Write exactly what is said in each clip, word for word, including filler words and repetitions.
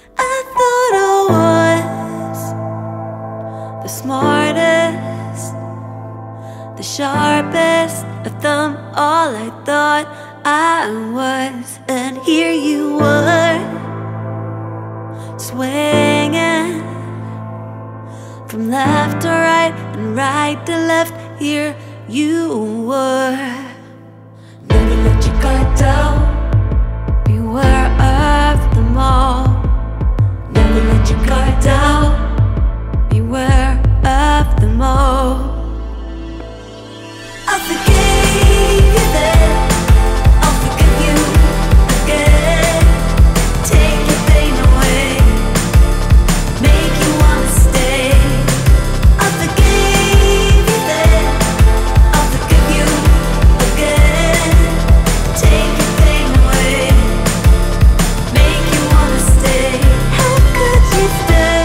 I thought I was the smartest, the sharpest of them all. I thought I was, and here you were, swinging from left to right and right to left. Here you were. Never let your guard down. Beware of them all. Never let your guard down. Beware of them all. I forgave you then, I'll forgive you again. Take your pain away, make you wanna stay. I forgave you then, I'll forgive you again. Take your pain away, make you wanna stay. How could you stay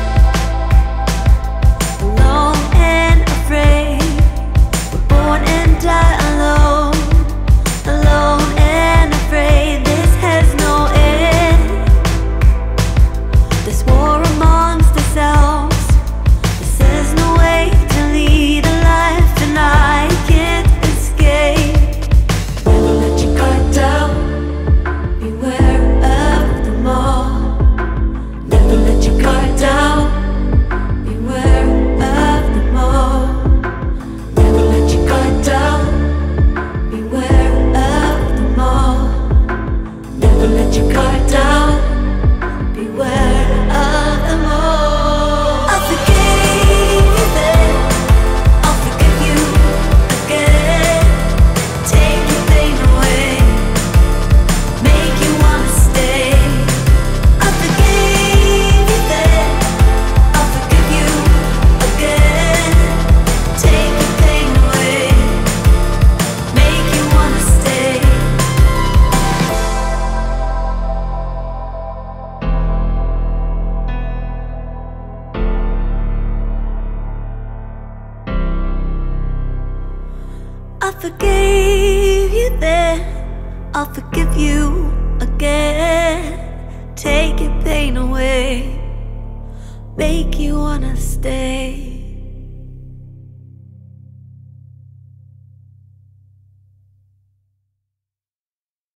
alone and afraid? We're born and die alone, alone and afraid. This has no end. This war amongst ourselves. This is no way to lead a life, and I can't escape. Never let your guard down. Beware of them all. Never let your guard down. Beware of them all. Never let your guard down. Beware of them all. Never let your guard down. Beware of them all. I forgave you then, I'll forgive you again. Take your pain away, make you wanna stay. I forgave you then, I'll forgive you again. Take your pain away, make you wanna stay. I forgave you then, I'll forgive you again. Take your pain away, make you wanna stay.